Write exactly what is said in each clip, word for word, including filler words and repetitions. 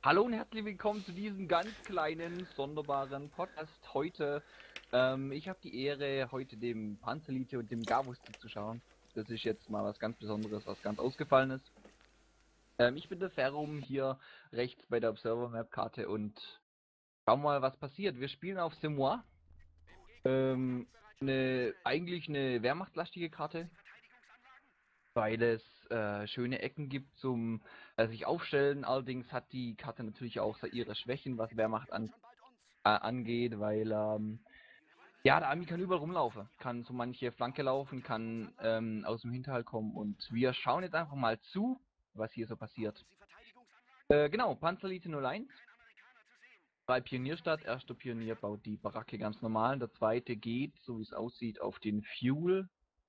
Hallo und herzlich willkommen zu diesem ganz kleinen, sonderbaren Podcast heute. Ähm, ich habe die Ehre, heute dem Panzerlite und dem Gavus zuzuschauen. Das ist jetzt mal was ganz Besonderes, was ganz Ausgefallenes. Ähm, ich bin der Ferrum hier rechts bei der Observer Map Karte und schauen mal, was passiert. Wir spielen auf Semois. Ähm, eine, eigentlich eine wehrmachtlastige Karte, weil es äh, schöne Ecken gibt zum äh, sich aufstellen. Allerdings hat die Karte natürlich auch ihre Schwächen, was Wehrmacht an, äh, angeht, weil ähm, ja, der Ami kann überall rumlaufen, kann so manche Flanke laufen, kann ähm, aus dem Hinterhalt kommen und wir schauen jetzt einfach mal zu, was hier so passiert. Äh, genau, Panzerlite null eins, drei Pionierstadt, erster Pionier baut die Baracke ganz normal, der zweite geht, so wie es aussieht, auf den Fuel,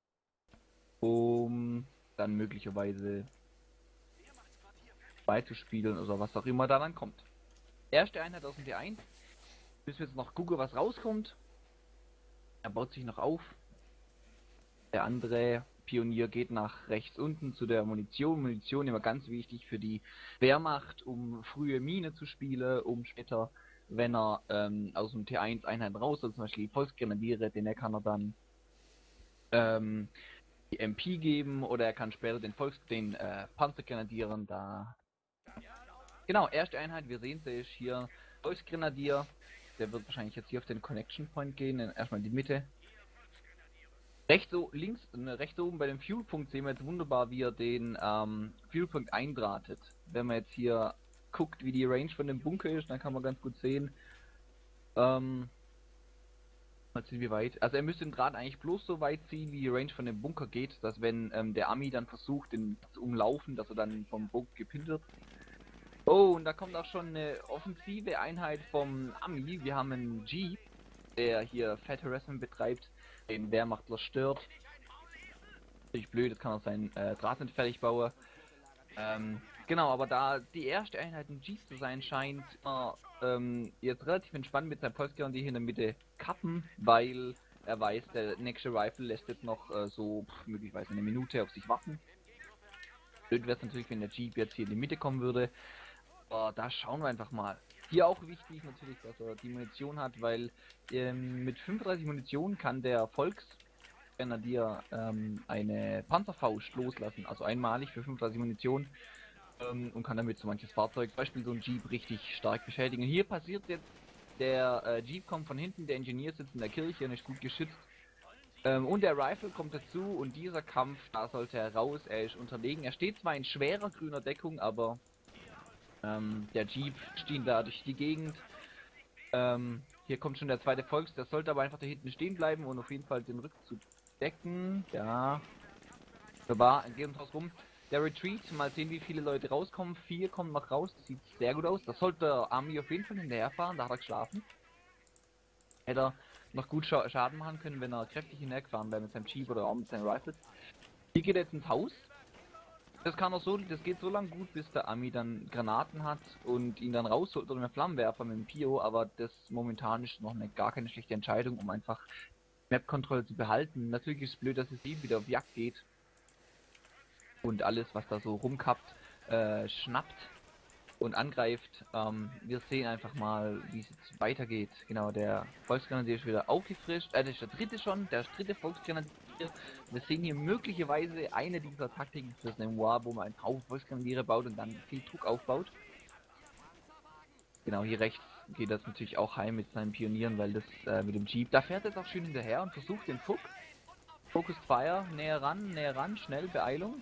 um dann möglicherweise beizuspielen oder was auch immer da dann kommt. Erste Einheit aus dem T eins, müssen wir jetzt noch gucken, was rauskommt. Er baut sich noch auf. Der andere Pionier geht nach rechts unten zu der Munition. Munition immer ganz wichtig für die Wehrmacht, um frühe Mine zu spielen, um später, wenn er ähm, aus dem T eins Einheiten raus, also zum Beispiel die Volksgrenadiere, den kann er dann ähm, die M P geben oder er kann später den Volks, den äh, Panzergrenadieren da. Genau, erste Einheit, wir sehen es hier, Volksgrenadier, der wird wahrscheinlich jetzt hier auf den Connection Point gehen, erstmal in die Mitte. Rechts, so, links, ne, rechts oben bei dem Fuelpunkt sehen wir jetzt wunderbar, wie er den ähm, Fuelpunkt eindrahtet. Wenn man jetzt hier guckt, wie die Range von dem Bunker ist, dann kann man ganz gut sehen, ähm, mal sehen, wie weit. Also er müsste den Draht eigentlich bloß so weit ziehen, wie die Range von dem Bunker geht, dass wenn ähm, der Ami dann versucht, den zu umlaufen, dass er dann vom Bunker gepinnt wird. Oh, und da kommt auch schon eine offensive Einheit vom Ami. Wir haben einen Jeep, der hier Fat Harassment betreibt, den Wehrmachtler stört. Natürlich blöd, das kann auch sein äh, Draht nicht fertig bauen. Ähm, genau, aber da die erste Einheit ein Jeep zu sein scheint, er ähm, jetzt relativ entspannt mit seinem Polster, die hier in der Mitte kappen, weil er weiß, der nächste Rifle lässt jetzt noch äh, so pff, möglicherweise eine Minute auf sich warten. Blöd wäre es natürlich, wenn der Jeep jetzt hier in die Mitte kommen würde. Aber da schauen wir einfach mal. Hier auch wichtig natürlich, dass er die Munition hat, weil ähm, mit fünfunddreißig Munition kann der Volksgrenadier ähm, eine Panzerfaust loslassen, also einmalig für fünfunddreißig Munition ähm, und kann damit so manches Fahrzeug, zum Beispiel so ein Jeep, richtig stark beschädigen. Hier passiert jetzt, der äh, Jeep kommt von hinten, der Ingenieur sitzt in der Kirche und ist gut geschützt. Ähm, und der Rifle kommt dazu und dieser Kampf, da sollte er raus, er ist unterlegen. Er steht zwar in schwerer grüner Deckung, aber ähm, der Jeep steht da durch die Gegend. Ähm, hier kommt schon der zweite Volks, der sollte aber einfach da hinten stehen bleiben und auf jeden Fall den Rückzug decken. Ja, wunderbar, geht uns raus rum. Der Retreat, mal sehen, wie viele Leute rauskommen. Vier kommen noch raus, das sieht sehr gut aus. Das sollte der Army auf jeden Fall hinterherfahren, da hat er geschlafen. Hätte er noch gut Scha Schaden machen können, wenn er kräftig hinterhergefahren wäre mit seinem Jeep oder auch mit seinen Rifles. Hier geht er jetzt ins Haus. Das kann auch so, das geht so lange gut, bis der Ami dann Granaten hat und ihn dann rausholt oder einen Flammenwerfer mit dem Pio, aber das momentan ist noch eine, gar keine schlechte Entscheidung, um einfach Map-Kontrolle zu behalten. Natürlich ist es blöd, dass es eben wieder auf Jagd geht und alles, was da so rumkappt, äh, schnappt und angreift. Ähm, wir sehen einfach mal, wie es jetzt weitergeht. Genau, der Volksgrenadier ist wieder aufgefrischt. Äh, das ist der dritte schon, der dritte Volksgrenadier. Wir sehen hier möglicherweise eine dieser Taktiken fürs Memoir, wo man einen Haufen Volksgrenadiere baut und dann viel Druck aufbaut. Genau, hier rechts geht das natürlich auch heim mit seinen Pionieren, weil das äh, mit dem Jeep, da fährt er jetzt auch schön hinterher und versucht den Fuck. Focused Fire, näher ran, näher ran, schnell, Beeilung.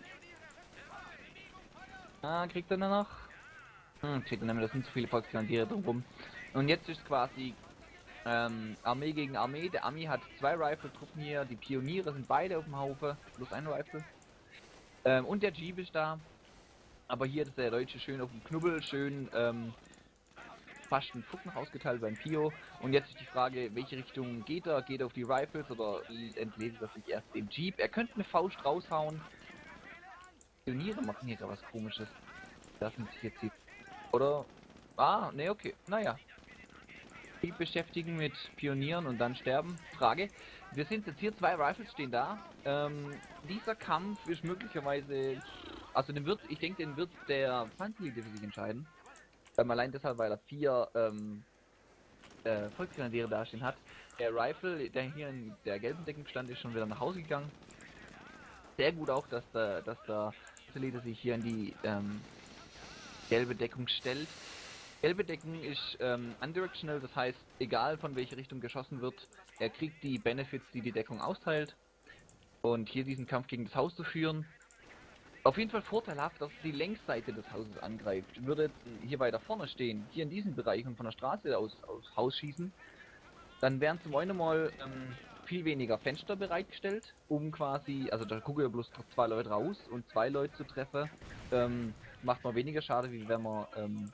Ah, kriegt er nur noch? Hm, kriegt er nämlich, das sind zu viele Volksgrenadiere drumherum. Und jetzt ist quasi ähm, Armee gegen Armee. Der Ami hat zwei Rifle-Truppen hier, die Pioniere sind beide auf dem Haufen, plus ein Rifle. Ähm, und der Jeep ist da. Aber hier ist der Deutsche schön auf dem Knubbel, schön ähm, fast einen Fuck noch ausgeteilt beim Pio. Und jetzt ist die Frage, welche Richtung geht er? Geht er auf die Rifles oder entlädt er sich erst den Jeep? Er könnte eine Faust raushauen. Pioniere machen hier gerade was Komisches. Lassen sich jetzt hier. Oder? Ah, ne, okay. Naja. Jeep beschäftigen mit Pionieren und dann sterben. Frage. Wir sind jetzt hier, zwei Rifles stehen da. Ähm, dieser Kampf ist möglicherweise. Also den wird, ich denke, den wird der Panzerliga für sich entscheiden. Ähm, allein deshalb, weil er vier ähm, äh, Volksgrenadiere dastehen hat. Der Rifle, der hier in der gelben Deckung stand, ist schon wieder nach Hause gegangen. Sehr gut auch, dass der, dass der Leader sich hier in die ähm, gelbe Deckung stellt. Gelbe Deckung ist ähm, undirectional, das heißt, egal von welcher Richtung geschossen wird, er kriegt die Benefits, die die Deckung austeilt. Und hier diesen Kampf gegen das Haus zu führen. Auf jeden Fall vorteilhaft, dass die Längsseite des Hauses angreift. Würde hier weiter vorne stehen, hier in diesem Bereich und von der Straße aus, aus Haus schießen, dann wären zum einen mal ähm, viel weniger Fenster bereitgestellt, um quasi, also da gucken ja bloß zwei Leute raus und zwei Leute zu treffen, ähm, macht man weniger Schade, wie wenn man ähm,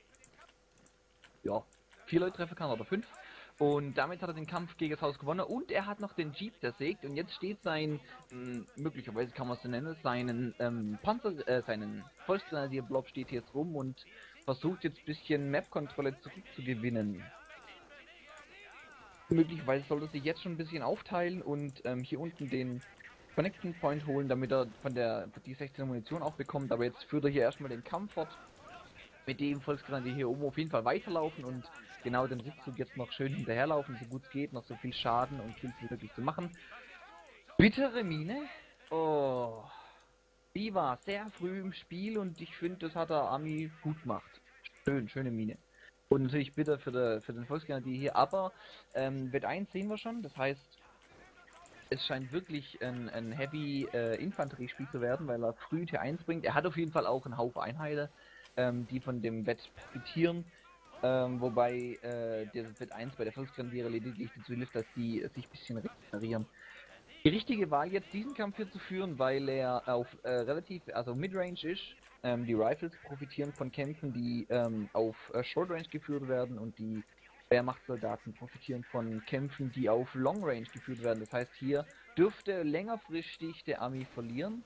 ja, vier Leute treffen kann oder fünf. Und damit hat er den Kampf gegen das Haus gewonnen und er hat noch den Jeep zersägt und jetzt steht sein, mh, möglicherweise kann man es so nennen, seinen ähm, Panzer, äh, seinen Volksgrenadier-Blob steht jetzt rum und versucht jetzt ein bisschen Map-Kontrolle zurückzugewinnen. Möglicherweise sollte er sich jetzt schon ein bisschen aufteilen und ähm, hier unten den Connection Point holen, damit er von der die sechzehner Munition auch bekommt, aber jetzt führt er hier erstmal den Kampf fort. Mit dem Volksgrenadier hier oben auf jeden Fall weiterlaufen und genau den Siegzug jetzt noch schön hinterherlaufen, so gut es geht, noch so viel Schaden und Kills wie möglich zu machen. Bittere Mine. Oh. Die war sehr früh im Spiel und ich finde, das hat der Ami gut gemacht. Schön, schöne Mine. Und natürlich bitter für, der, für den Volksgrenadier hier, aber ähm, Wett eins sehen wir schon, das heißt, es scheint wirklich ein, ein Heavy äh, Infanteriespiel zu werden, weil er früh T eins bringt. Er hat auf jeden Fall auch einen Haufen Einheiten, ähm, die von dem Wett profitieren. Ähm, wobei äh, der Wett eins bei der Volksgrenadiere lediglich dazu hilft, dass die äh, sich ein bisschen regenerieren. Die richtige Wahl jetzt diesen Kampf hier zu führen, weil er auf äh, relativ, also Midrange ist. Ähm, die Rifles profitieren von Kämpfen, die ähm, auf äh, Short Range geführt werden und die Wehrmachtssoldaten profitieren von Kämpfen, die auf Long Range geführt werden. Das heißt, hier dürfte längerfristig der Ami verlieren.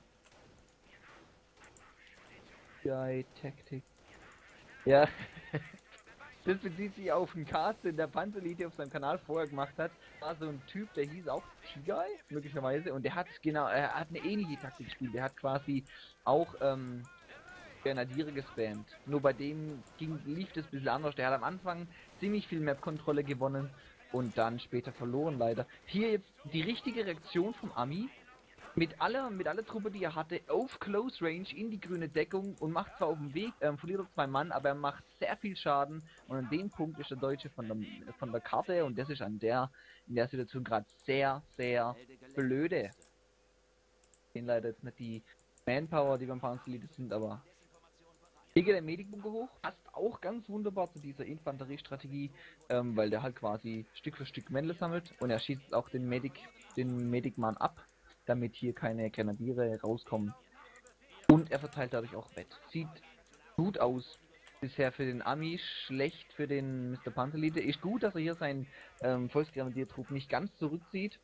Guy Tactic. Ja. Das bezieht sich auf einen Cast, den der Panzerlied auf seinem Kanal vorher gemacht hat. War so ein Typ, der hieß auch T-Guy, möglicherweise. Und der hat genau, er hat eine ähnliche Taktik gespielt. Der hat quasi auch ähm, Grenadiere gespammt. Nur bei dem ging, lief das ein bisschen anders. Der hat am Anfang ziemlich viel Map-Kontrolle gewonnen und dann später verloren leider. Hier jetzt die richtige Reaktion vom Ami. Mit aller, mit aller Truppe, die er hatte, auf Close Range in die grüne Deckung und macht zwar auf dem Weg, ähm, verliert er zwei Mann, aber er macht sehr viel Schaden und an dem Punkt ist der Deutsche von der, von der Karte und das ist an der, in der Situation gerade sehr, sehr blöde. Den leider jetzt nicht die Manpower, die beim Panzerlied sind, aber hier geht der Medikbunker hoch, passt auch ganz wunderbar zu dieser Infanteriestrategie, ähm, weil der halt quasi Stück für Stück Männle sammelt und er schießt auch den Medic, den Medikmann ab, damit hier keine Grenadiere rauskommen. Und er verteilt dadurch auch Bett. Sieht gut aus. Bisher für den Ami, schlecht für den Mister Panzerlied. Ist gut, dass er hier seinen ähm, Volksgrenadiertrupp nicht ganz zurückzieht.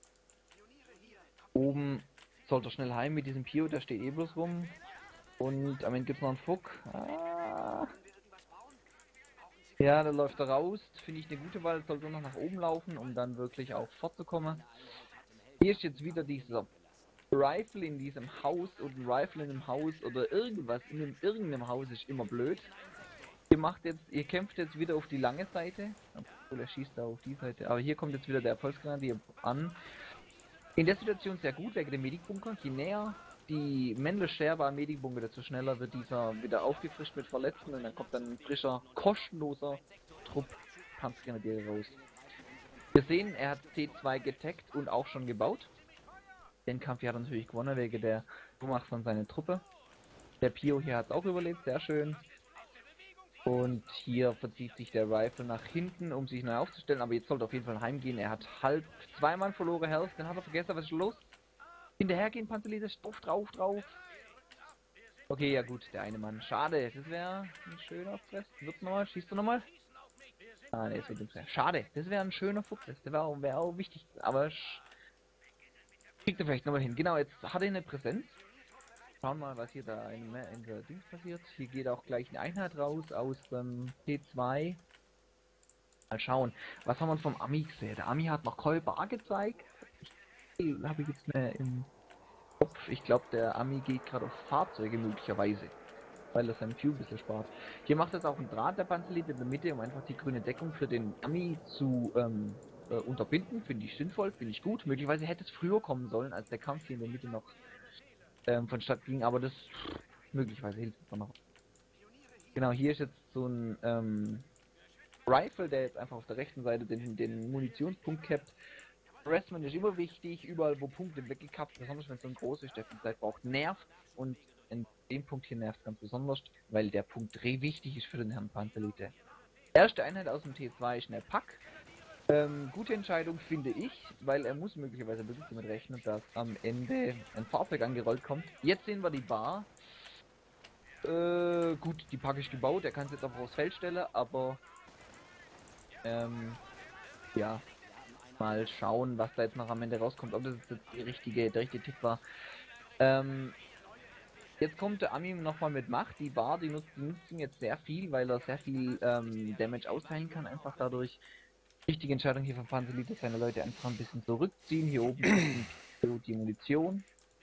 Oben sollte er schnell heim mit diesem Pio, der steht eh bloß rum. Und am Ende gibt es noch einen Fuck. Ah. Ja, da läuft er raus. Finde ich eine gute Wahl. Sollte noch nach oben laufen, um dann wirklich auch fortzukommen. Hier ist jetzt wieder dieser Rifle in diesem Haus und ein Rifle in einem Haus oder irgendwas in einem, irgendeinem Haus ist immer blöd. Ihr macht jetzt, ihr kämpft jetzt wieder auf die lange Seite. Obwohl er schießt da auf die Seite. Aber hier kommt jetzt wieder der Volksgrenadier an. In der Situation sehr gut wegen dem Medikbunker. Je näher die männliche Scherbe am Medikbunker, desto schneller wird dieser wieder aufgefrischt mit Verletzten und dann kommt dann ein frischer, kostenloser Trupp Panzergrenadiere raus. Wir sehen, er hat T zwei getaggt und auch schon gebaut. Den Kampf hier hat er natürlich gewonnen wegen der Ummacht von seiner Truppe. Der Pio hier hat es auch überlebt, sehr schön. Und hier verzieht sich der Rifle nach hinten, um sich neu aufzustellen, aber jetzt sollte er auf jeden Fall heimgehen. Er hat halb zweimal verloren Health, dann hat er vergessen, was ist los? Hinterhergehen, Panzerlied, drauf, drauf, drauf. Okay, ja gut, der eine Mann. Schade, das wäre ein schöner Fress. Wird's nochmal? Schießt du nochmal? Ah, ne, es wird nicht. Schade, das wäre ein schöner Fuchs. Das wäre auch, wär auch wichtig, aber kriegt er vielleicht nochmal hin. Genau, jetzt hat er eine Präsenz. Schauen wir mal, was hier da in, in der Dings passiert. Hier geht auch gleich eine Einheit raus aus dem T zwei. Mal schauen, was haben wir vom Ami gesehen? Der Ami hat noch Kolbar gezeigt. Habe ich jetzt mehr im Kopf. Ich glaube, der Ami geht gerade auf Fahrzeuge möglicherweise. weil er seinen Fuel ein bisschen spart. Hier macht es auch ein Draht der Panzerlied in der Mitte, um einfach die grüne Deckung für den Ami zu ähm, äh, unterbinden. Finde ich sinnvoll, finde ich gut. Möglicherweise hätte es früher kommen sollen, als der Kampf hier in der Mitte noch ähm, vonstatten ging, aber das möglicherweise hilft es noch. Genau, hier ist jetzt so ein ähm, Rifle, der jetzt einfach auf der rechten Seite den, den Munitionspunkt capt. Harassment ist immer wichtig, überall wo Punkte weggekappt, besonders wenn es so ein groß ist, der viel Zeit braucht, nervt, und in dem Punkt hier nervt ganz besonders, weil der Punkt Dreh wichtig ist für den Herrn Panzerlite. Erste Einheit aus dem T zwei ist eine Pack. Ähm, gute Entscheidung finde ich, weil er muss möglicherweise wirklich damit rechnen, dass am Ende ein Fahrzeug angerollt kommt. Jetzt sehen wir die Bar. Äh, gut, die Pack ist gebaut, er kann es jetzt auch aufs Feld stellen, aber ähm, ja, mal schauen, was da jetzt noch am Ende rauskommt, ob das jetzt die richtige, der richtige Tipp war. Ähm, jetzt kommt der Ami nochmal mit Macht. Die Bar, die nutzt, die nutzt ihn jetzt sehr viel, weil er sehr viel ähm, Damage austeilen kann, einfach dadurch. Richtige Entscheidung hier von Panzerlied, dass seine Leute einfach ein bisschen zurückziehen. Hier oben ist die Munition.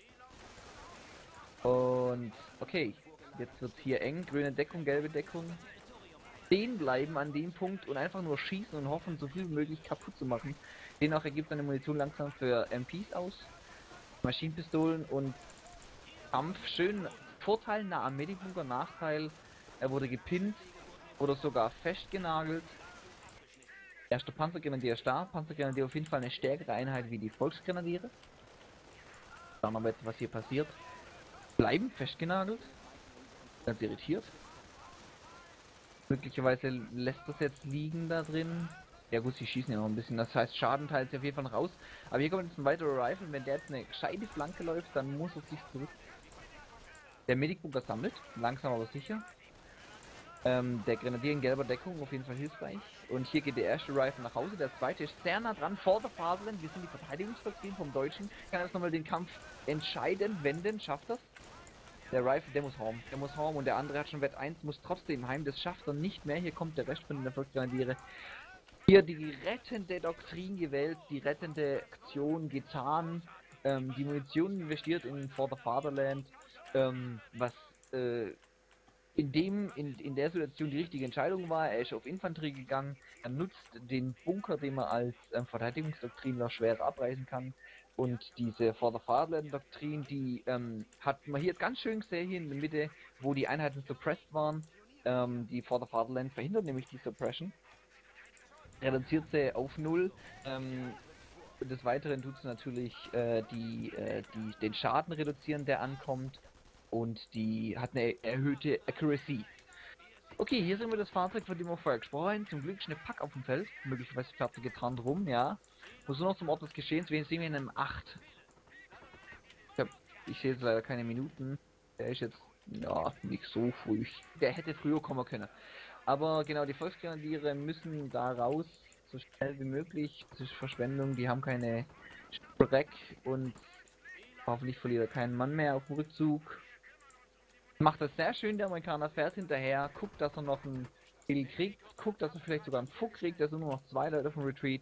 Und okay, jetzt wird es hier eng. Grüne Deckung, gelbe Deckung. Stehen bleiben an dem Punkt und einfach nur schießen und hoffen, so viel wie möglich kaputt zu machen. Demnach ergibt seine Munition langsam für M Ps aus. Maschinenpistolen und Kampf. Schön Vorteil nah am Medibunker, Nachteil, er wurde gepinnt oder sogar festgenagelt. Erster Panzergrenadier ist da. Panzergrenadier auf jeden Fall eine stärkere Einheit wie die Volksgrenadiere. Schauen wir mal jetzt, was hier passiert. Bleiben festgenagelt. Ganz irritiert. Möglicherweise lässt das jetzt liegen da drin. Ja gut, sie schießen ja noch ein bisschen. Das heißt, Schaden teilt sich auf jeden Fall noch raus. Aber hier kommt jetzt ein weiterer Rifle. Wenn der jetzt eine gescheite Flanke läuft, dann muss er sich zurück. Der Medikbunker sammelt. Langsam aber sicher. Ähm, der Grenadier in gelber Deckung, auf jeden Fall hilfreich. Und hier geht der erste Rifle nach Hause, der zweite ist sehr nah dran, vor der Faserland. Wir sind die Verteidigungsdoktrin vom Deutschen. Kann jetzt nochmal den Kampf entscheiden, wenden, schafft das. Der Rifle, der muss home, der muss home und der andere hat schon Wett eins, muss trotzdem heim, das schafft er nicht mehr. Hier kommt der Rest von den Volksgrenadiere. Hier die rettende Doktrin gewählt, die rettende Aktion getan, ähm, die Munition investiert in For the Fatherland, ähm, was äh, in dem, in, in der Situation die richtige Entscheidung war. Er ist auf Infanterie gegangen, er nutzt den Bunker, den man als ähm, Verteidigungsdoktrinler schwer abreißen kann. Und diese For the Fatherland Doktrin, die ähm, hat man hier jetzt ganz schön gesehen, hier in der Mitte, wo die Einheiten suppressed waren. Ähm, die For the Fatherland verhindert nämlich die Suppression. Reduziert sie auf null. Ähm, des Weiteren tut es natürlich äh, die, äh, die, den Schaden reduzieren, der ankommt. Und die hat eine erhöhte Accuracy. Okay, hier sehen wir das Fahrzeug, von dem wir vorher gesprochen haben. Zum Glück ist eine Pack auf dem Feld. Möglicherweise fährt sie getarnt rum, ja. Muss nur noch zum Ort des Geschehens. Wir sehen wir in einem acht. Ich, hab, ich sehe jetzt leider keine Minuten. Der ist jetzt, ja, nicht so früh. Der hätte früher kommen können. Aber genau, die Volksgrenadiere müssen da raus, so schnell wie möglich. Das ist Verschwendung, die haben keine Streck und hoffentlich verliert er keinen Mann mehr auf dem Rückzug. Macht das sehr schön, der Amerikaner fährt hinterher, guckt, dass er noch einen Kill kriegt, guckt, dass er vielleicht sogar einen Fuck kriegt, da sind nur noch zwei Leute vom Retreat.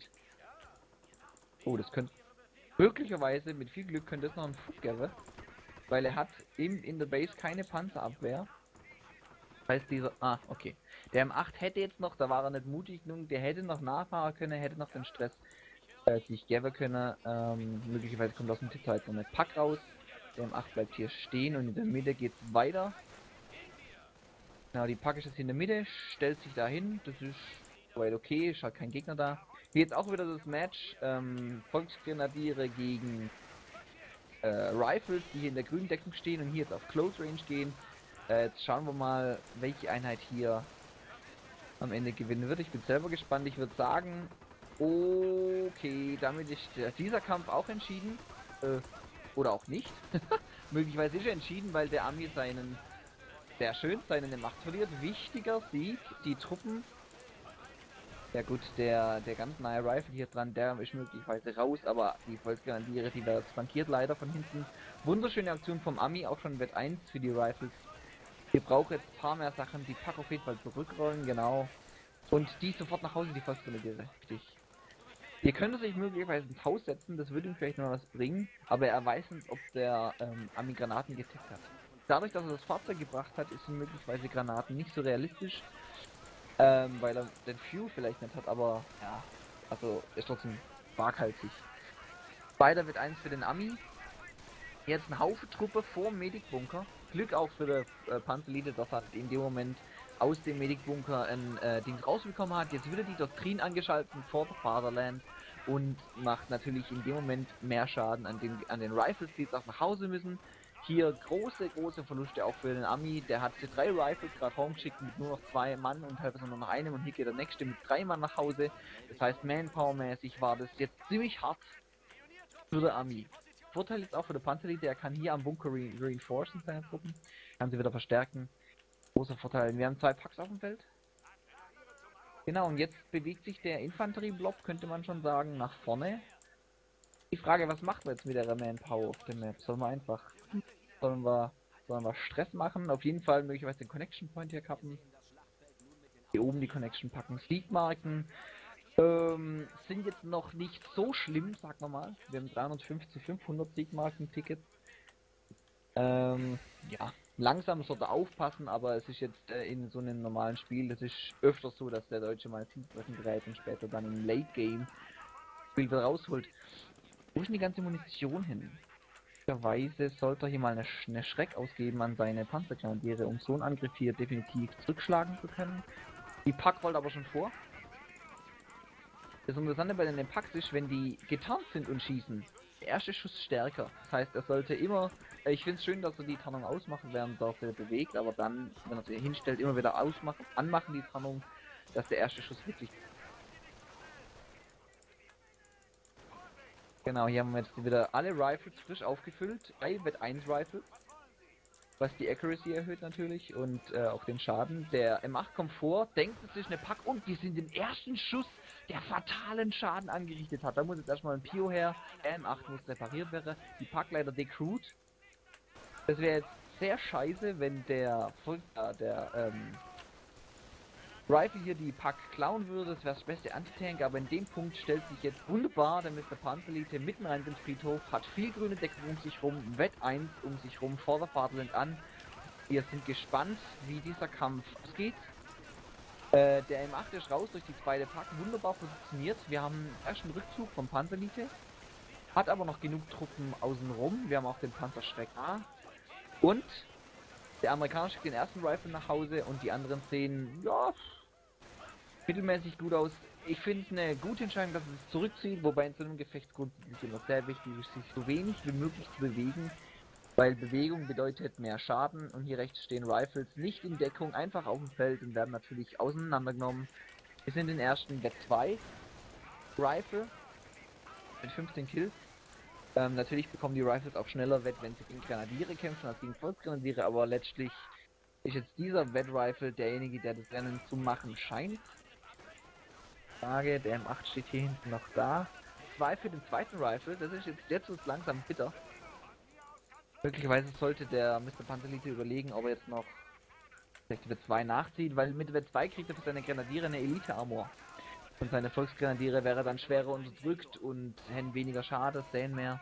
Oh, das könnte, möglicherweise, mit viel Glück könnte es noch ein Fuck geben, weil er hat im, in der Base keine Panzerabwehr. Das heißt, dieser, ah, okay. Der M acht hätte jetzt noch, da war er nicht mutig genug, der hätte noch nachfahren können, hätte noch den Stress äh, sich geben können, ähm, möglicherweise kommt aus dem T zwei noch eine Pack raus. Der M acht bleibt hier stehen und in der Mitte geht's weiter. Genau, die Pack ist jetzt in der Mitte, stellt sich dahin, das ist soweit okay, ist halt kein Gegner da. Hier jetzt auch wieder das Match, ähm, Volksgrenadiere gegen äh, Rifles, die hier in der grünen Deckung stehen und hier jetzt auf Close Range gehen. Äh, jetzt schauen wir mal, welche Einheit hier am Ende gewinnen wird. Ich bin selber gespannt, ich würde sagen, okay, damit ist dieser Kampf auch entschieden. Äh, oder auch nicht. Möglicherweise ist er entschieden, weil der Ami seinen, sehr schön, seine Macht verliert. Wichtiger Sieg, die Truppen. Ja gut, der, der ganz nahe Rifle hier dran, der ist möglicherweise raus, aber die Volksgrenadiere, die werden flankiert leider von hinten. Wunderschöne Aktion vom Ami, auch schon Wett eins für die Rifles. Wir brauchen jetzt ein paar mehr Sachen, die Pack auf jeden Fall zurückrollen, genau. Und die sofort nach Hause, die Volksgrenadiere, richtig. Ihr könnt sich möglicherweise ins Haus setzen, das würde ihm vielleicht noch was bringen, aber er weiß nicht, ob der ähm, Ami Granaten getippt hat. Dadurch, dass er das Fahrzeug gebracht hat, ist möglicherweise Granaten nicht so realistisch. Ähm, weil er den Fuel vielleicht nicht hat, aber ja, also ist trotzdem waghalsig. Weiter wird eins für den Ami. Jetzt ein Haufen Truppe vor dem Medic-Bunker. Glück auch für der äh, Panzerelite, dass er in dem Moment aus dem Medic-Bunker ein äh, Ding rausbekommen hat. Jetzt wieder die Doktrin angeschaltet vor der Fatherland und macht natürlich in dem Moment mehr Schaden an den, an den Rifles, die jetzt auch nach Hause müssen. Hier große, große Verluste auch für den Ami. Der hat die drei Rifles gerade homegeschickt mit nur noch zwei Mann und teilweise nur noch einem und hier geht der nächste mit drei Mann nach Hause. Das heißt, Manpower-mäßig war das jetzt ziemlich hart für den Ami. Vorteil ist auch für den Panzerelite, der kann hier am Bunker re reinforcen seine Truppen. Kann sie wieder verstärken. Großer Vorteil. Wir haben zwei Packs auf dem Feld. Genau, und jetzt bewegt sich der Infanterieblock, könnte man schon sagen, nach vorne. Die Frage, was machen wir jetzt mit der Manpower auf der Map? Sollen wir einfach... Sollen wir, sollen wir Stress machen? Auf jeden Fall möglicherweise den Connection Point hier kappen. Hier oben die Connection packen. Siegmarken ähm, sind jetzt noch nicht so schlimm, sagen wir mal. Wir haben dreihundertfünfzig, fünfhundert Siegmarken-Tickets. Ähm, ja, langsam sollte aufpassen, aber es ist jetzt äh, in so einem normalen Spiel, das ist öfter so, dass der Deutsche mal Siegmarken gerät und später dann im Late Game Spiel wieder rausholt. Wo ist denn die ganze Munition hin? Weise sollte er hier mal eine, Sch eine Schreck ausgeben an seine Panzergrenadiere, um so einen Angriff hier definitiv zurückschlagen zu können. Die Pack wollte aber schon vor. Das Interessante bei den Packs ist, wenn die getarnt sind und schießen, der erste Schuss stärker. Das heißt, er sollte immer, äh, ich finde es schön, dass er die Tarnung ausmachen, während er sich bewegt, aber dann, wenn er sie hinstellt, immer wieder ausmachen, anmachen die Tarnung, dass der erste Schuss wirklich... Genau, hier haben wir jetzt wieder alle Rifles frisch aufgefüllt. drei Wett eins Rifles. Was die Accuracy erhöht natürlich und äh, auch den Schaden. Der M acht kommt vor, denkt es ist eine Pack und die sind den ersten Schuss, der fatalen Schaden angerichtet hat. Da muss jetzt erstmal ein Pio her. Der M acht muss repariert werden. Die Pack leider decrewt. Das wäre jetzt sehr scheiße, wenn der, äh, der ähm, Rifle hier die Pack klauen würde, das wäre das beste Anti-Tank, aber in dem Punkt stellt sich jetzt wunderbar der Mister Panzerelite mitten rein ins Friedhof, hat viel grüne Deckung um sich rum, Wett eins um sich rum, vor der Fatherland an. Wir sind gespannt, wie dieser Kampf ausgeht. Äh, der M acht ist raus durch die zweite Pack, wunderbar positioniert. Wir haben erst einen Rückzug vom Panzerelite, hat aber noch genug Truppen außenrum. Wir haben auch den Panzerschreck A. Und der Amerikaner schickt den ersten Rifle nach Hause und die anderen sehen, ja, mittelmäßig gut aus. Ich finde es eine gute Entscheidung, dass es sich zurückzieht, wobei in so einem Gefecht grundsätzlich immer sehr wichtig ist, sich so wenig wie möglich zu bewegen, weil Bewegung bedeutet mehr Schaden und hier rechts stehen Rifles nicht in Deckung, einfach auf dem Feld und werden natürlich auseinandergenommen. Wir sind den ersten Wett zwei Rifle mit fünfzehn Kills. Ähm, natürlich bekommen die Rifles auch schneller Wett, wenn sie gegen Grenadiere kämpfen als gegen Volksgrenadiere, aber letztlich ist jetzt dieser Wett-Rifle derjenige, der das Rennen zu machen scheint. Frage, der M acht steht hier hinten noch da. Zwei für den zweiten Rifle, das ist jetzt, jetzt wird's langsam bitter. Möglicherweise sollte der Mister Panzerelite überlegen, ob er jetzt noch vielleicht Wett zwei nachzieht, weil mit Wett zwei kriegt er für seine Grenadiere eine Elite-Armor. Und seine Volksgrenadiere wäre dann schwerer unterdrückt und hätten weniger Schade, sehen mehr.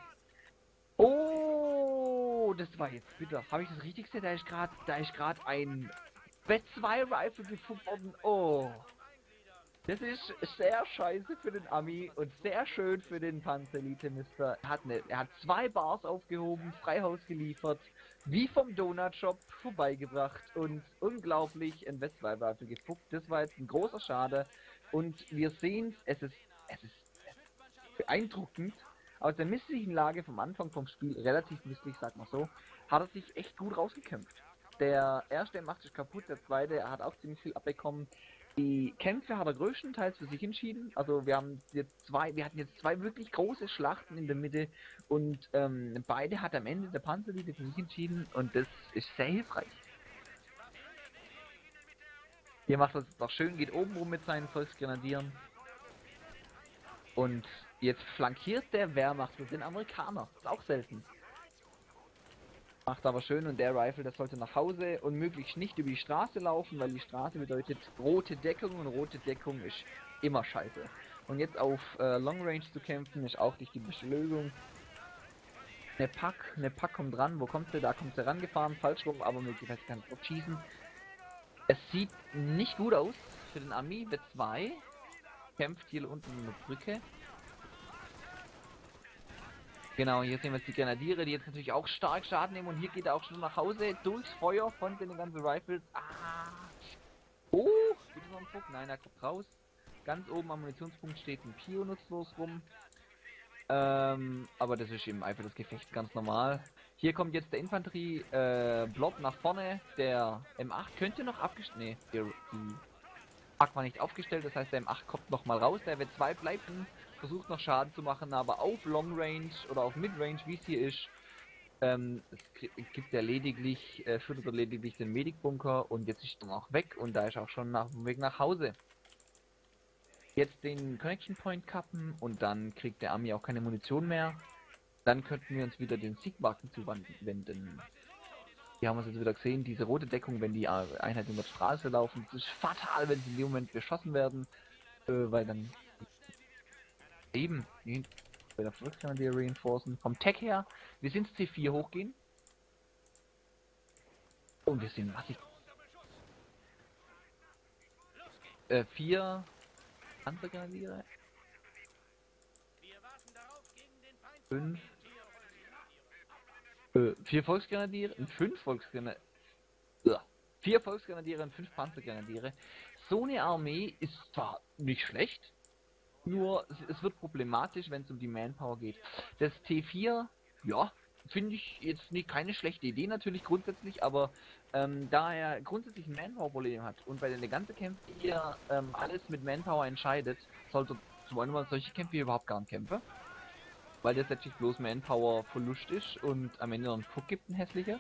Oh, das war jetzt bitter. Habe ich das richtig gesehen? Da ist gerade, da ist gerade ein Wett zwei Rifle gefunden worden. Oh. Das ist sehr scheiße für den Ami und sehr schön für den Panzerelite Mister. Er hat, ne, er hat zwei Bars aufgehoben, Freihaus geliefert, wie vom Donut Shop vorbeigebracht und unglaublich ein Wett zwei Rifle gefuckt. Das war jetzt ein großer Schade. Und wir sehen, es ist, es ist beeindruckend. Aus der misslichen Lage vom Anfang vom Spiel, relativ misslich, sag mal so, hat er sich echt gut rausgekämpft. Der erste macht sich kaputt, der zweite hat auch ziemlich viel abbekommen. Die Kämpfe hat er größtenteils für sich entschieden. Also wir haben jetzt zwei, wir hatten jetzt zwei wirklich große Schlachten in der Mitte und ähm, beide hat am Ende der Panzerelite für sich entschieden und das ist sehr hilfreich. Hier macht er es doch schön, geht oben rum mit seinen Volksgrenadieren. Und jetzt flankiert der Wehrmacht mit den Amerikaner. Ist auch selten. Macht aber schön und der Rifle, das sollte nach Hause und möglichst nicht über die Straße laufen, weil die Straße bedeutet rote Deckung und rote Deckung ist immer scheiße. Und jetzt auf äh, Long Range zu kämpfen ist auch nicht die beste Lösung. Eine Pack, eine Pack kommt ran. Wo kommt sie? Da kommt sie rangefahren. Falsch rum, aber möglicherweise kann sie schießen. Es sieht nicht gut aus für den Ami. W zwei kämpft hier unten in der Brücke. Genau, hier sehen wir jetzt die Grenadiere, die jetzt natürlich auch stark Schaden nehmen. Und hier geht er auch schon nach Hause durchs Feuer von den ganzen Rifles. Ah! Oh! Gibt es noch einen Druck? Nein, er kommt raus. Ganz oben am Munitionspunkt steht ein Pio nutzlos rum. Ähm, aber das ist im Eifer des Gefechts ganz normal. Hier kommt jetzt der Infanterie-Blob äh, nach vorne. Der M acht könnte noch abgestellt. Nee, die, die Pack war nicht aufgestellt, das heißt der M acht kommt noch mal raus. Der W zwei bleibt und versucht noch Schaden zu machen, aber auf Long Range oder auf Mid Range, wie es hier ist, ähm, es gibt er lediglich, äh, führt er lediglich den Medic-Bunker und jetzt ist er auch weg und da ist auch schon nach dem Weg nach Hause. Jetzt den Connection Point kappen und dann kriegt der Ami auch keine Munition mehr. Dann könnten wir uns wieder den Siegwagen zuwenden. Hier haben wir es jetzt wieder gesehen, diese rote Deckung, wenn die Einheiten über die Straße laufen, das ist fatal, wenn sie in dem Moment beschossen werden, äh, weil dann eben bei der Volksgrenadier reinforcen. Vom Tech her, wir sind C vier hochgehen. Und wir sind massiv. Äh, vier Panzergrenadiere. Fünf. Äh, vier Volksgrenadiere und fünf Volksgrenadiere. Ja. Vier Volksgrenadiere und fünf Panzergrenadiere. So eine Armee ist zwar nicht schlecht, nur es wird problematisch, wenn es um die Manpower geht. Das T vier, ja, finde ich jetzt nicht keine schlechte Idee natürlich grundsätzlich, aber ähm, da er grundsätzlich ein Manpower-Problem hat und bei den ganzen Kämpfen hier ähm, alles mit Manpower entscheidet, sollte zum einen mal solche Kämpfe hier überhaupt gar nicht kämpfen. Weil das letztlich bloß Manpower-Verlust ist und am Ende noch einen Puck gibt, ein hässlicher.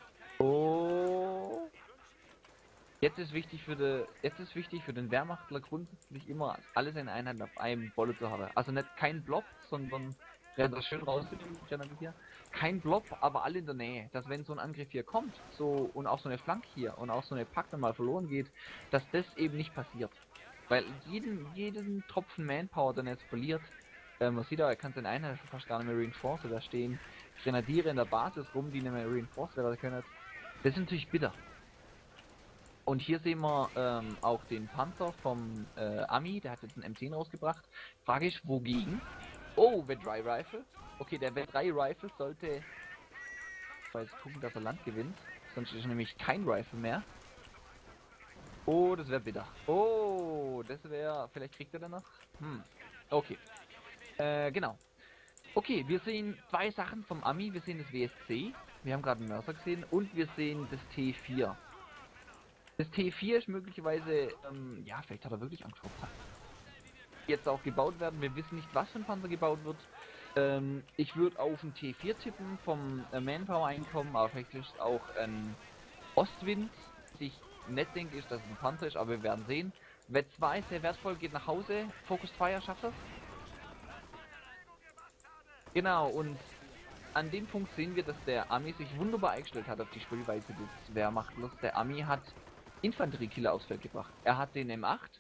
Oh. Jetzt ist wichtig für de, jetzt ist wichtig für den Wehrmachtler grundsätzlich immer alle seine Einheiten auf einem Bolle zu haben. Also nicht kein Blob, sondern ja, das schön raus hier. Kein Blob, aber alle in der Nähe. Dass wenn so ein Angriff hier kommt, so und auch so eine Flanke hier und auch so eine Pack dann mal verloren geht, dass das eben nicht passiert. Weil jeden, jeden Tropfen Manpower, den er jetzt verliert, äh, man sieht aber, er kann seine Einheit fast gar nicht mehr reinforcen. Da stehen Grenadiere in der Basis rum, die nicht mehr reinforced werden können. Das ist natürlich bitter. Und hier sehen wir ähm, auch den Panzer vom äh, Ami, der hat jetzt einen M zehn rausgebracht. Frage ich, wogegen? Oh, W drei Rifle. Okay, der W drei Rifle sollte jetzt gucken, dass er Land gewinnt. Sonst ist nämlich kein Rifle mehr. Oh, das wäre bitter. Oh, das wäre... Vielleicht kriegt er dann noch? Hm, okay. Äh, genau. Okay, wir sehen zwei Sachen vom Ami. Wir sehen das W S C. Wir haben gerade einen Mörser gesehen. Und wir sehen das T vier. Das T vier ist möglicherweise, ähm, ja, vielleicht hat er wirklich Angst vor Panzer. Jetzt auch gebaut werden. Wir wissen nicht, was für ein Panzer gebaut wird. Ähm, ich würde auf ein T vier tippen vom äh, Manpower-Einkommen, aber vielleicht ist auch ein Ostwind. Was ich nicht denke, ist, dass es ein Panzer ist, aber wir werden sehen. W zwei sehr wertvoll, geht nach Hause. Focused Fire schafft das. Genau, und an dem Punkt sehen wir, dass der Ami sich wunderbar eingestellt hat auf die Spielweise des Wehrmachtlers. Der Ami hat Infanteriekiller aufs Feld gebracht. Er hat den M acht,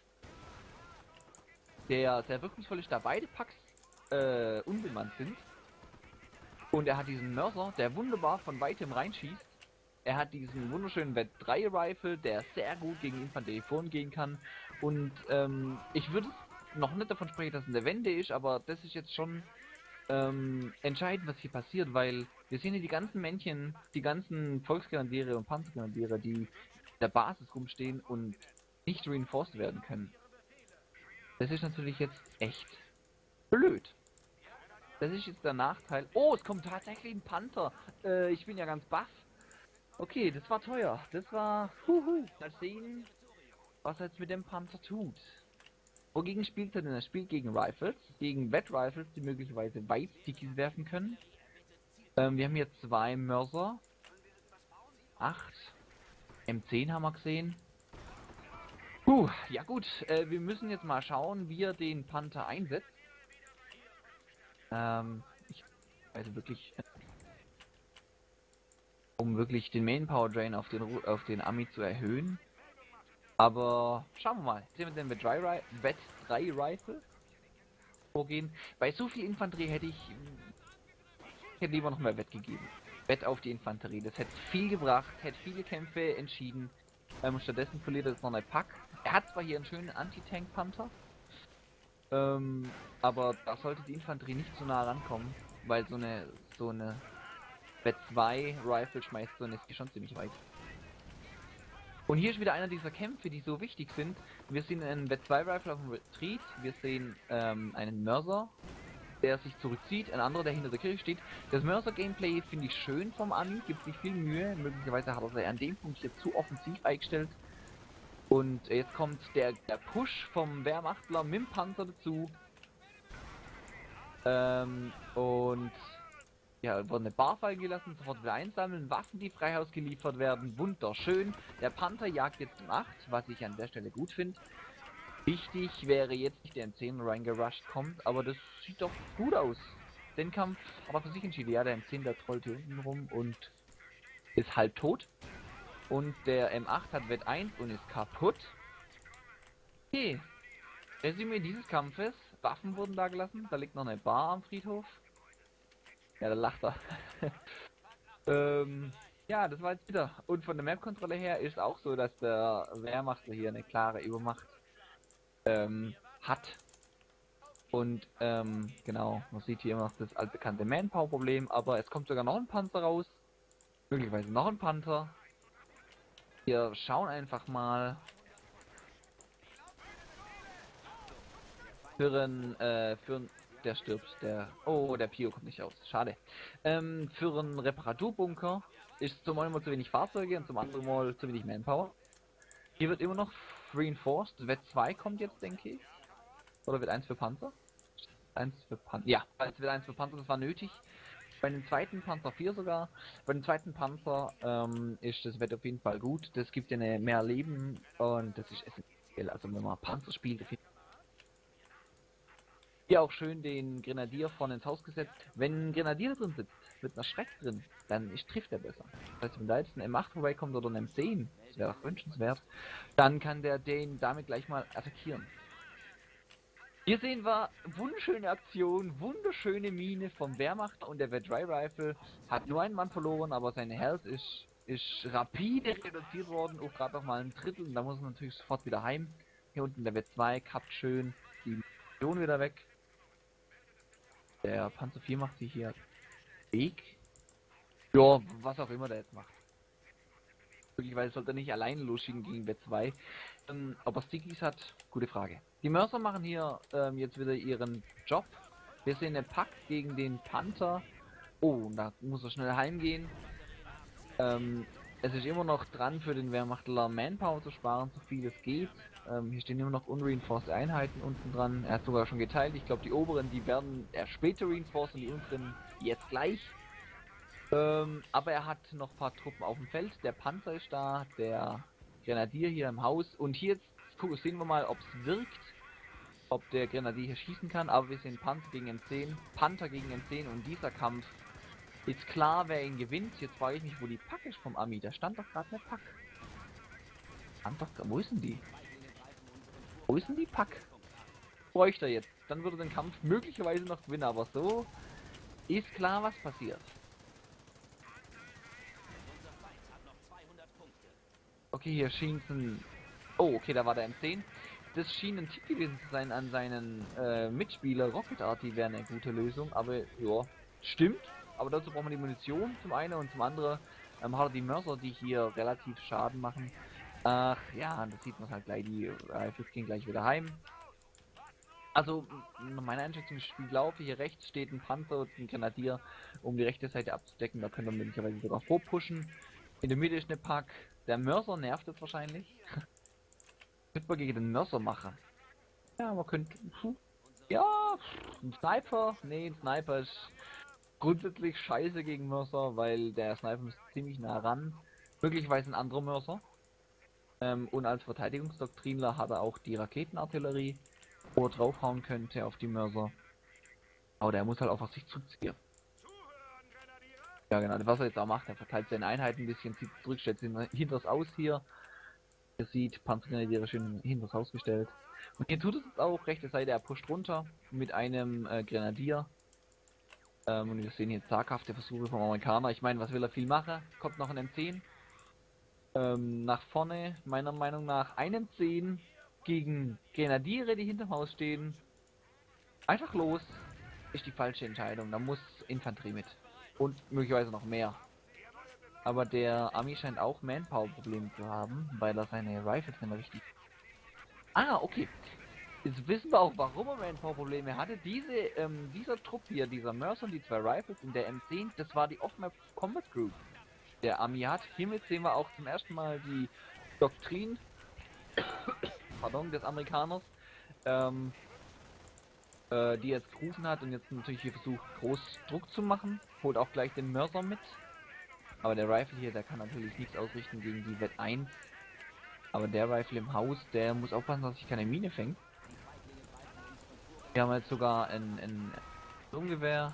der sehr wirkungsvoll ist, da beide Packs äh, unbemannt sind. Und er hat diesen Mörser, der wunderbar von weitem reinschießt. Er hat diesen wunderschönen W drei Rifle, der sehr gut gegen Infanterie vorgehen kann. Und ähm, ich würde noch nicht davon sprechen, dass es eine Wende ist, aber das ist jetzt schon ähm, entscheidend, was hier passiert, weil wir sehen hier die ganzen Männchen, die ganzen Volksgrenadiere und Panzergrenadiere, die in der Basis rumstehen und nicht reinforced werden können. Das ist natürlich jetzt echt blöd. Das ist jetzt der Nachteil. Oh, es kommt tatsächlich ein Panther. Äh, ich bin ja ganz baff. Okay, das war teuer. Das war... Huhu. Mal sehen, was er jetzt mit dem Panzer tut. Wogegen spielt er denn? Er spielt gegen Rifles, gegen Wet Rifles, die möglicherweise weit Stickies werfen können. Ähm, wir haben hier zwei Mörser. acht. M zehn haben wir gesehen. Puh, ja gut, äh, wir müssen jetzt mal schauen, wie er den Panther einsetzt. Ähm, ich weiß wirklich... Um wirklich den Manpower Drain auf den, auf den Ami zu erhöhen. Aber schauen wir mal. Sehen wir den W drei Rifle vorgehen. Bei so viel Infanterie hätte ich Ich hätte lieber noch mehr Wett gegeben. Wett auf die Infanterie. Das hätte viel gebracht, hätte viele Kämpfe entschieden. Ähm, stattdessen verliert er jetzt noch eine Pack. Er hat zwar hier einen schönen Anti-Tank-Panther, ähm, aber da sollte die Infanterie nicht so nah rankommen, weil so eine so eine Wett zwei Rifle schmeißt so eine schon ziemlich weit. Und hier ist wieder einer dieser Kämpfe, die so wichtig sind. Wir sehen einen Wett zwei Rifle auf dem Retreat, wir sehen ähm, einen Mörser, der sich zurückzieht, ein anderer, der hinter der Kirche steht. Das Mörser-Gameplay finde ich schön vom Ami, gibt sich viel Mühe. Möglicherweise hat er sich an dem Punkt hier zu offensiv eingestellt. Und jetzt kommt der, der Push vom Wehrmachtler mit dem Panzer dazu. Ähm, und ja, wurde eine Bar fallen gelassen, sofort wieder einsammeln, Waffen, die frei Haus geliefert werden, wunderschön. Der Panther jagt jetzt um acht, was ich an der Stelle gut finde. Wichtig wäre jetzt nicht der M zehn reingerusht kommt, aber das sieht doch gut aus. Den Kampf hat er für sich entschieden. Ja, der M zehn, der trollt hier unten rum und ist halb tot. Und der M acht hat Wett eins und ist kaputt. Okay. Resümee dieses Kampfes. Waffen wurden da gelassen. Da liegt noch eine Bar am Friedhof. Ja, da lacht er. ähm, ja, das war jetzt wieder. Und von der Map-Kontrolle her ist auch so, dass der Wehrmachtler hier eine klare Übermacht ähm, hat. Und ähm, genau, man sieht hier immer noch das altbekannte Manpower-Problem, aber es kommt sogar noch ein Panzer raus. Möglicherweise noch ein Panther. Wir schauen einfach mal für einen, äh, für einen, der stirbt, der, oh, der Pio kommt nicht aus, schade. Ähm, für einen Reparaturbunker ist zum einen mal zu wenig Fahrzeuge und zum anderen mal zu wenig Manpower. Hier wird immer noch reinforced, Wett zwei kommt jetzt, denke ich. Oder wird eins für Panzer? eins für Panzer, ja, es wird eins für Panzer, das war nötig. Bei dem zweiten Panzer vier sogar. Bei dem zweiten Panzer ähm, ist das Wett auf jeden Fall gut. Das gibt ja eine mehr Leben und das ist essentiell. Also wenn man Panzer spielt, hier auch schön den Grenadier vorne ins Haus gesetzt. Wenn ein Grenadier drin sitzt, mit einer Schreck drin, dann ist, trifft er besser. Das heißt, wenn da jetzt ein M acht vorbeikommt oder ein M zehn, das wäre auch wünschenswert, dann kann der den damit gleich mal attackieren. Hier sehen wir wunderschöne Aktion, wunderschöne Mine vom Wehrmacht und der Wett drei Rifle hat nur einen Mann verloren, aber seine Health ist, ist rapide reduziert worden, auch gerade noch mal ein Drittel und da muss man natürlich sofort wieder heim. Hier unten der Wett zwei kappt schön die Munition wieder weg. Der Panzer vier macht sich hier Weg. Ja, was auch immer der jetzt macht. Möglicherweise sollte er nicht alleine losschicken gegen Wett zwei. Ähm, ob er Stickies hat, gute Frage. Die Mörser machen hier ähm, jetzt wieder ihren Job. Wir sehen den Pack gegen den Panther. Oh, da muss er schnell heimgehen. Ähm, es ist immer noch dran für den Wehrmachtler Manpower zu sparen, so viel es geht. Ähm, hier stehen immer noch unreinforced Einheiten unten dran. Er hat sogar schon geteilt. Ich glaube die oberen, die werden erst später reinforced und die unteren jetzt gleich. Ähm, aber er hat noch ein paar Truppen auf dem Feld. Der Panzer ist da, der Grenadier hier im Haus. Und hier jetzt gucken, sehen wir mal, ob es wirkt. Ob der Grenadier hier schießen kann. Aber wir sehen Panzer gegen M zehn, Panther gegen M zehn und dieser Kampf ist klar, wer ihn gewinnt. Jetzt frage ich mich, wo die Pack ist vom Ami. Da stand doch gerade eine Pack. Stand doch, wo ist denn die? Wo ist denn die Pack? Bräuchte er jetzt. Dann würde den Kampf möglicherweise noch gewinnen. Aber so ist klar, was passiert. Okay, hier schien es ein... Oh, okay, da war der M zehn. Das schien ein Tipp gewesen zu sein an seinen äh, Mitspieler. Rocket Arty wäre eine gute Lösung, aber ja, stimmt. Aber dazu braucht man die Munition zum einen und zum anderen ähm, hat er die Mörser, die hier relativ Schaden machen. Ach ja, das sieht man halt gleich, die Rifles gehen gleich wieder heim. Also, meine Einschätzung ist Spiellaufe. Hier rechts steht ein Panzer und ein Grenadier, um die rechte Seite abzudecken. Da können wir möglicherweise sogar vorpushen. In der Mitte ist eine Pack. Der Mörser nervt jetzt wahrscheinlich. Könnte man gegen den Mörser machen. Ja, man könnte... Ja, ein Sniper. Nee, ein Sniper ist grundsätzlich scheiße gegen Mörser, weil der Sniper ist ziemlich nah ran. Möglicherweise ein anderer Mörser. Ähm, und als Verteidigungsdoktrinler hat er auch die Raketenartillerie, wo er draufhauen könnte auf die Mörser. Aber der muss halt auch auf sich zuziehen. Ja genau, was er jetzt auch macht, er verteilt seine Einheiten ein bisschen, zieht zurück, stellt sie hinters Aus hier. Ihr sieht, Panzergrenadiere schön hinters Haus gestellt. Und hier tut es jetzt auch, rechte Seite, er pusht runter mit einem äh, Grenadier. Ähm, und wir sehen hier zaghafte Versuche vom Amerikaner. Ich meine, was will er viel machen? Kommt noch ein M zehn. Ähm, nach vorne, meiner Meinung nach, ein M zehn gegen Grenadiere, die hinterm Haus stehen. Einfach los. Ist die falsche Entscheidung. Da muss Infanterie mit. Und möglicherweise noch mehr. Aber der Ami scheint auch Manpower-Probleme zu haben, weil er seine Rifles nicht mehr richtig... Ah, okay. Jetzt wissen wir auch, warum er Manpower-Probleme hatte. Diese, ähm, dieser Trupp hier, dieser Mercer und die zwei Rifles in der M zehn, das war die Off-Map Combat Group. Der Ami hat. Hiermit sehen wir auch zum ersten Mal die Doktrin pardon, des Amerikaners, ähm, äh, die jetzt gerufen hat und jetzt natürlich hier versucht, groß Druck zu machen. Holt auch gleich den Mörser mit. Aber der Rifle hier, der kann natürlich nichts ausrichten gegen die Wett eins. Aber der Rifle im Haus, der muss aufpassen, dass sich keine Mine fängt. Wir haben jetzt sogar ein, ein Sturmgewehr.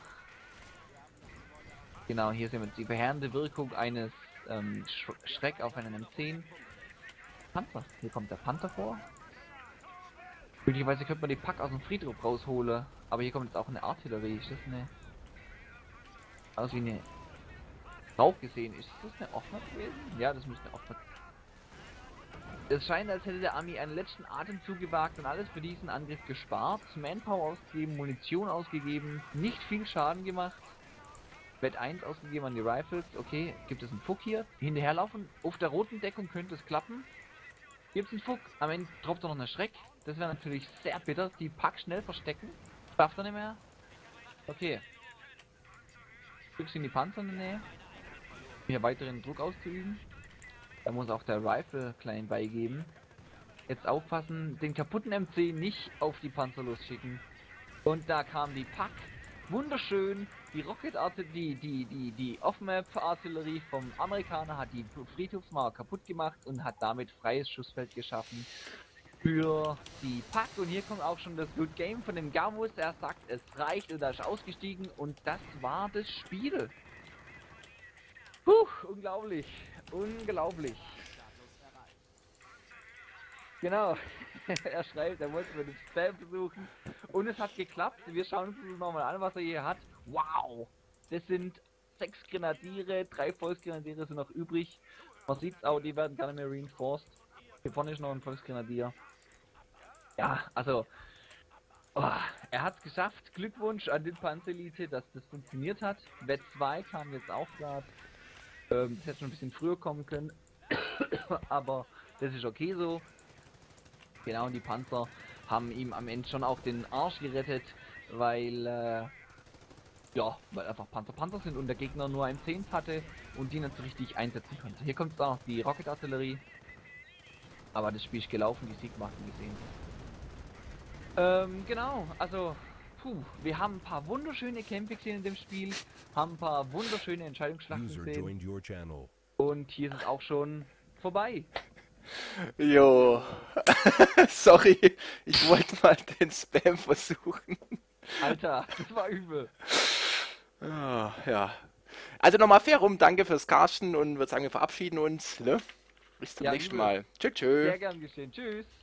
Genau, hier sehen wir jetzt die verheerende Wirkung eines ähm, Sch Schreck auf einen M zehn. Panzer. Hier kommt der Panther vor. Möglicherweise könnte man die Pack aus dem Friedhof rausholen. Aber hier kommt jetzt auch eine Artillerie. Ist das eine... Aus wie eine... Rauch gesehen. Ist das eine Offene gewesen? Ja, das müsste eine Offene. Es scheint, als hätte der Ami einen letzten Atemzug gewagt und alles für diesen Angriff gespart. Manpower ausgegeben, Munition ausgegeben, nicht viel Schaden gemacht. Wett eins ausgegeben an die Rifles. Okay, gibt es einen Fuck hier? Hinterherlaufen. Auf der roten Deckung könnte es klappen. Gibt es einen Fuck? Am Ende droppt er noch eine Schreck. Das wäre natürlich sehr bitter. Die Pack schnell verstecken. Schafft er nicht mehr. Okay. Stückst in die Panzer in der Nähe. Hier weiteren Druck auszuüben. Da muss auch der Rifle klein beigeben. Jetzt aufpassen, den kaputten M zehn nicht auf die Panzer losschicken. Und da kam die Pack. Wunderschön. Die Rocket Artillerie, die, die, die Off-Map Artillerie vom Amerikaner hat die Friedhofsmauer kaputt gemacht und hat damit freies Schussfeld geschaffen für die Pack. Und hier kommt auch schon das Good Game von dem Gavus. Er sagt, es reicht und er ist ausgestiegen und das war das Spiel. Puh, unglaublich. Unglaublich. Genau. Er schreibt, er wollte mit dem Spam versuchen. Und es hat geklappt. Wir schauen uns das nochmal an, was er hier hat. Wow. Das sind sechs Grenadiere, drei Volksgrenadiere sind noch übrig. Man sieht's auch, die werden gar nicht mehr reinforced. Hier vorne ist noch ein Volksgrenadier. Ja, also... Oh, er hat es geschafft. Glückwunsch an den Panzerelite, dass das funktioniert hat. Wett zwei kam jetzt auch gerade. Ähm, das hätte schon ein bisschen früher kommen können. Aber das ist okay so. Genau, und die Panzer haben ihm am Ende schon auch den Arsch gerettet, weil, äh, ja, weil einfach Panzer Panzer sind und der Gegner nur M zehn hatte und die nicht so richtig einsetzen konnte. Hier kommt auch die Rocket Artillerie. Aber das Spiel ist gelaufen, die Siegmarken gesehen. Ähm, genau, also, puh, wir haben ein paar wunderschöne Kämpfe gesehen in dem Spiel, haben ein paar wunderschöne Entscheidungsschlachten gesehen. Und hier ist es auch schon vorbei. Jo, sorry, ich wollte mal den Spam versuchen. Alter, das war übel. Ah, ja, also nochmal fair rum, danke fürs Carsten und würde sagen, wir verabschieden uns, ne? Bis zum Ja, nächsten übel. Mal. Tschüss, tschüss. Sehr gern geschehen, tschüss.